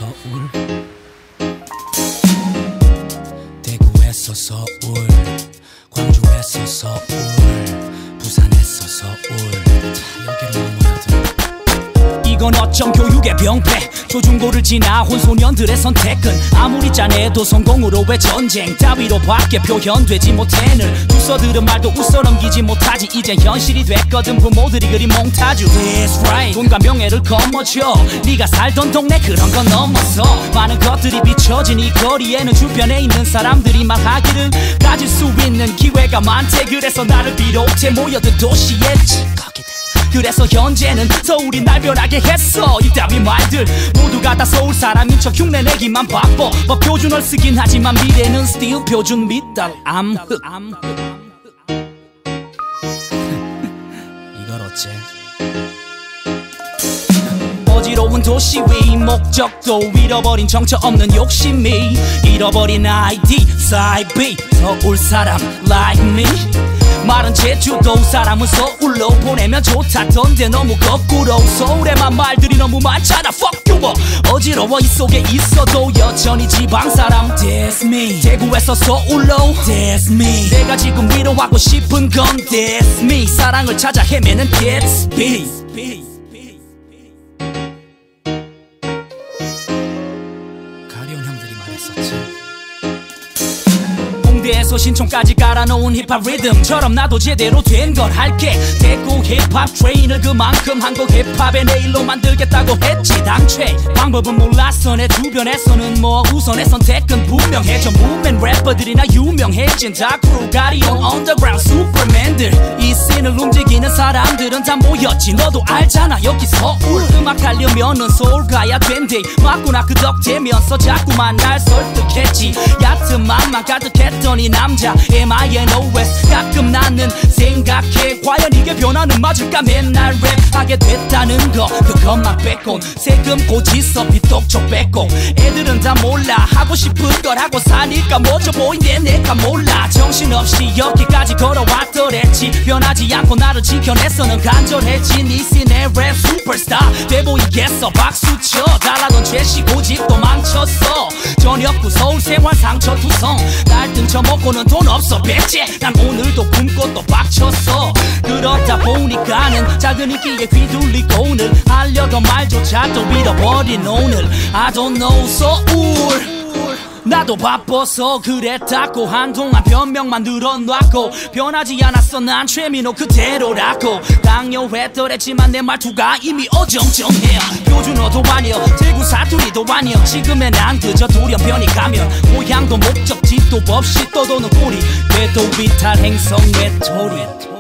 서울, 대구에서 서울, 광주에서 서울, 부산에서 서울. 여기로만 모여도 이건 어쩜 교육의 병폐. 초중고를 지나온 소년들의 선택은 아무리 짠해도 성공으로 왜 전쟁 따위로 밖에 표현되지 못해. 늘 두서들은 말도 웃어 넘기지 못하지. 이젠 현실이 됐거든 부모들이 그린 몽타주. That's right. 돈과 명예를 거머쥐어 네가 살던 동네 그런 건 넘어서 많은 것들이 비춰진 이 거리에는 주변에 있는 사람들이 말하기를 가질 수 있는 기회가 많대. 그래서 나를 비롯해 모여든 도시에 그래서 현재는 서울이 날 변하게 했어. 이따위 말들 모두가 다 서울 사람인 척 흉내내기만 바빠. 뭐 표준어를 쓰긴 하지만 미래는 still 표준 밑달 암흑. 이걸 어째 어지러운 도시 위 목적도 잃어버린 정처 없는 욕심이 잃어버린 아이디 사이비 서울 사람 like me. 말은 제주도 사람은 서울로 보내면 좋다던데 너무 거꾸로 서울에만 말들이 너무 많잖아. Fuck you 뭐 어지러워 이 속에 있어도 여전히 지방사람. That's me. 대구에서 서울로 That's me. 내가 지금 위로하고 싶은 건 That's me. 사랑을 찾아 헤매는 Gatsby. 가려운 형들이 말했었지. 홍대에서 신촌까지 깔아놓은 힙합 리듬처럼 나도 제대로 된 걸 할게. 대구 힙합 트레인을 그만큼 한국 힙합의 내일로 만들겠다고 했지 당최. 방법은 몰랐어 내 주변에서는 뭐 우선의 선택은 분명해. 전문맨 래퍼들이나 유명해진 다크로 가리온 언더그라운드 슈퍼맨들. 이 씬을 움직이는 사람들은 다 모였지. 너도 알잖아 여기 서울. 음악 하려면은 서울 가야 된대. 맞구나 그 덕되면서 자꾸만 날 설득했지. 얕은 맘만 가득했던 이 남자 MINOS. 가끔 나는 생각해 과연 이게 변화는 맞을까. 맨날 랩하게 됐다는 거 그것만 뺏곤 세금 고지서 빚독촉 뺏고. 애들은 다 몰라 하고 싶은 걸 하고 사니까 멋져 보이네. 내가 몰라 정신없이 여기까지 걸어왔더랬지. 변하지 않고 나를 지켜내서는 간절했지. 네 씬의 랩 슈퍼스타 돼 보이겠어. 박수쳐 달라던 제시 고집도 망쳤어. 저녁 후 서울 생활 상처 투성. 날 등쳐먹고는 돈 없어 백제. 난 오늘도 굶고 또 빡쳤어. 그러다 보니까는 작은 인기에 휘둘리고 오늘 하려던 말조차도 잃어버린 오늘. I don't know 서울. 나도 바빠서 그랬다고 한동안 변명만 늘어놨고 변하지 않았어 난 최민호 그대로라고 강요했더랬지만 내 말투가 이미 어정쩡해요. 표준어도 아니여 대구 사투리도 아니여. 지금의 난 그저 돌연변이 가면 고향도 목적지도 없이 떠도는 꼬리. 궤도 비탈 행성 외톨이.